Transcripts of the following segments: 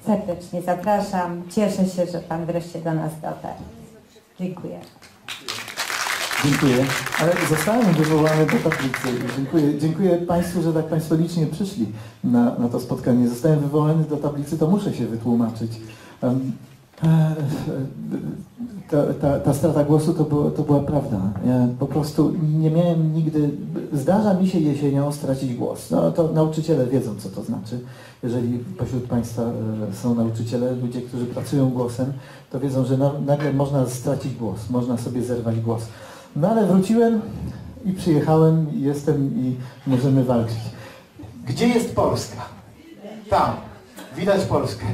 Serdecznie zapraszam. Cieszę się, że Pan wreszcie do nas dotarł. Dziękuję. Dziękuję, ale zostałem wywołany do tablicy. Dziękuję Państwu, że tak Państwo licznie przyszli na to spotkanie. Zostałem wywołany do tablicy, to muszę się wytłumaczyć. Ta strata głosu to była prawda. Ja po prostu nie miałem nigdy... Zdarza mi się jesienią stracić głos. No to nauczyciele wiedzą, co to znaczy. Jeżeli pośród Państwa są nauczyciele, ludzie, którzy pracują głosem, to wiedzą, że nagle można stracić głos, można sobie zerwać głos. No ale wróciłem i przyjechałem, i jestem i możemy walczyć. Gdzie jest Polska? Tam. Widać Polskę.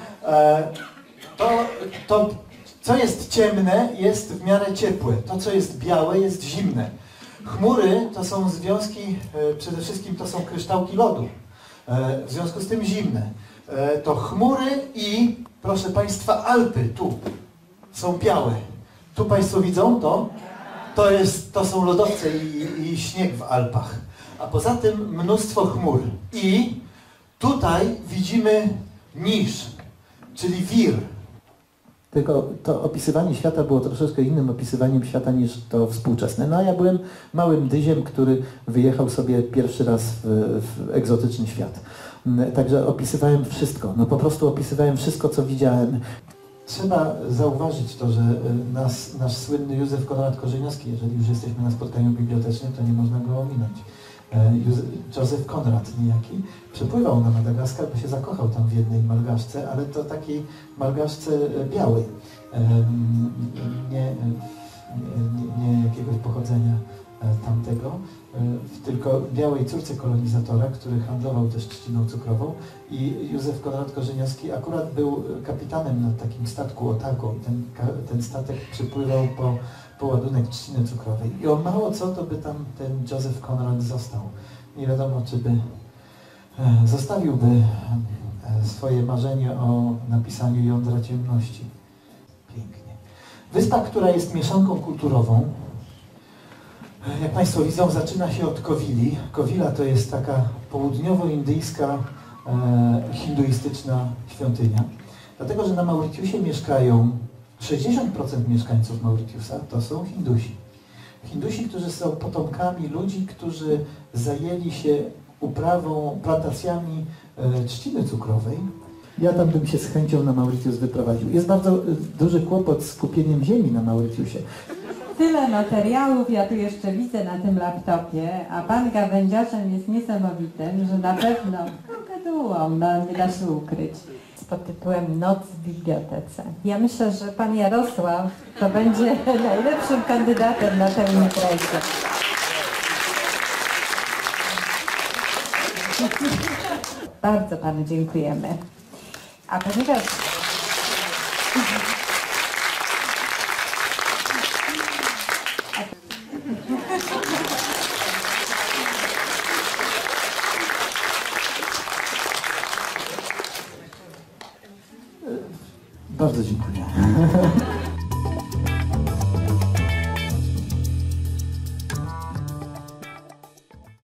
To, co jest ciemne, jest w miarę ciepłe. To, co jest białe, jest zimne. Chmury to są związki, przede wszystkim to są kryształki lodu. W związku z tym zimne. To chmury i, proszę Państwa, Alpy, tu, są białe. Tu Państwo widzą to? To są lodowce i śnieg w Alpach. A poza tym mnóstwo chmur. I tutaj widzimy niż, czyli wir. Tylko to opisywanie świata było troszeczkę innym opisywaniem świata niż to współczesne. No a ja byłem małym dyziem, który wyjechał sobie pierwszy raz w egzotyczny świat. Także opisywałem wszystko. No po prostu opisywałem wszystko, co widziałem. Trzeba zauważyć to, że nasz słynny Józef Konrad Korzeniowski, jeżeli już jesteśmy na spotkaniu bibliotecznym, to nie można go ominąć. Józef Konrad niejaki przepływał na Madagaskar, bo się zakochał tam w jednej malgaszce, ale to takiej malgaszce białej, nie jakiegoś pochodzenia tamtego, tylko białej córce kolonizatora, który handlował też trzciną cukrową, i Józef Konrad Korzeniowski akurat był kapitanem na takim statku Otago i ten statek przypływał po ładunek trzciny cukrowej. I o mało co, to by tam ten Józef Konrad został. Nie wiadomo, czy by zostawiłby swoje marzenie o napisaniu jądra ciemności. Pięknie. Wyspa, która jest mieszanką kulturową, jak Państwo widzą, zaczyna się od Kowili. Kowila to jest taka południowo-indyjska, hinduistyczna świątynia. Dlatego, że na Mauritiusie mieszkają 60% mieszkańców Mauritiusa to są Hindusi. Hindusi, którzy są potomkami ludzi, którzy zajęli się uprawą, plantacjami trzciny cukrowej. Ja tam bym się z chęcią na Mauritius wyprowadził. Jest bardzo duży kłopot z kupieniem ziemi na Mauritiusie. Tyle materiałów ja tu jeszcze widzę na tym laptopie, a Pan gawędziarzem jest niesamowitym, że na pewno gadułą, no nie da się ukryć. Pod tytułem Noc w bibliotece. Ja myślę, że Pan Jarosław to będzie najlepszym kandydatem na tę imprezę. Bardzo Panu dziękujemy. A ponieważ... Bardzo dziękuję.